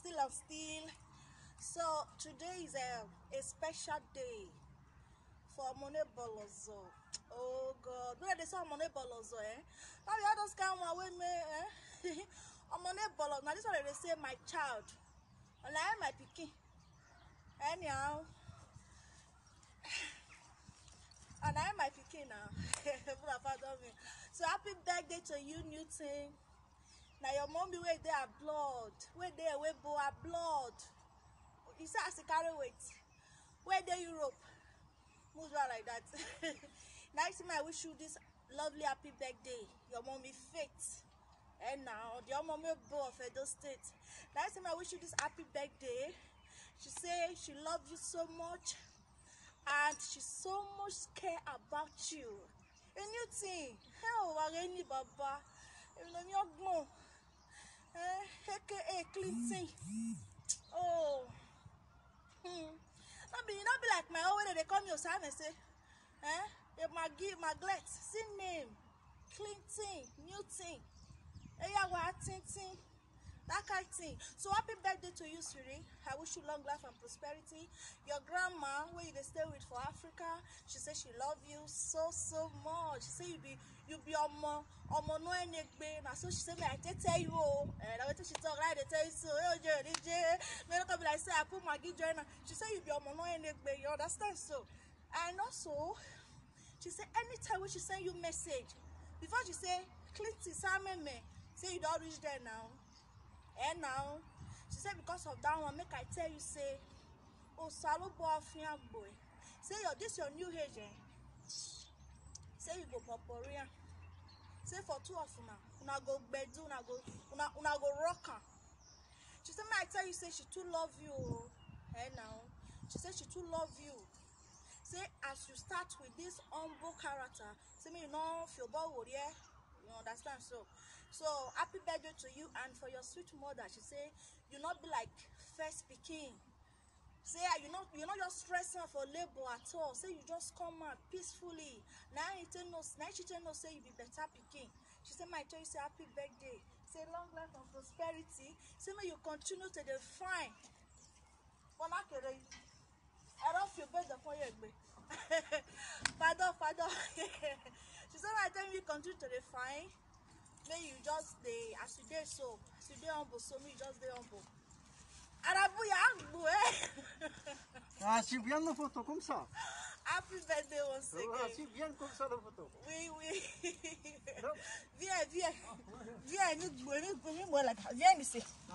still. So today is a special day for Mone Bolozo. Oh God, where they say Mone Bolozo, eh? Now you all just come away me, eh? Mone Bolozo. Now this is what they say, my child. And I am my pikin. Anyhow. And I am my pikin now. So happy birthday to you, Newton. Now your mommy where they are blood. Where they are blood. You say as a carry weight. Where they Europe. Move around like that. Next time I wish you this lovely happy birthday. Your mommy Faith. And now your mommy Bo of Edo State. Next time I wish you this happy birthday. She say she loves you so much. And she so much care about you. A new thing. Hell, Wareni Baba. You know your glow. AKA Clinton. Oh. Not be like my own when they come your son and say, Maglet, see name, Clinton, new thing. That kind of thing. So happy birthday to you, Siri. I wish you long life and prosperity. Your grandma, where you stay with for Africa, she said she love you so much. She said you be no enegbe. Now so she said me I tell you and I wait till she talk right, they tell you so. Me not be like say I put Maggie joiner. She said you be no enegbe. You understand so? And also, she said anytime when she send you message, before she say Clinton Sameme, say you don't reach there now. And now, she said because of that one, make I tell you, say, oh, salo boy, boy. Say, this your new age, eh? Say, you go Poporia. Say, for two of them, una go bedu, una go rocker. She said, may I tell you, say, she too love you. And now, she said, she too love you. Say, as you start with this humble character, say, me, you know, feel bored, yeah? You understand? So happy birthday to you and for your sweet mother. She say you not be like first pikin. Say you not just stressing for labor at all. Say you just come out peacefully. Now she tell no say you be better pikin. She say my tell you say happy birthday. Say long life and prosperity. Say may you continue to define. I don't feel better for you. Father. She said I tell you continue to define. May you just as you did so, as you did humble, so me just did humble. Ah, c'est bien la photo comme ça. Happy birthday once again. Ah, c'est bien comme ça la photo. Oui. Viens, nous, viens ici.